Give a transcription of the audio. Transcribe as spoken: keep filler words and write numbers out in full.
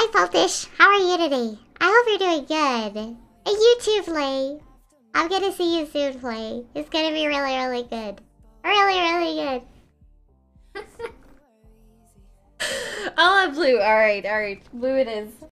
Hi, Feltish. How are you today? I hope you're doing good. And you too, Flay. I'm gonna see you soon, Flay. It's gonna be really, really good. Really, really good. I'll have blue. Alright, alright. Blue it is.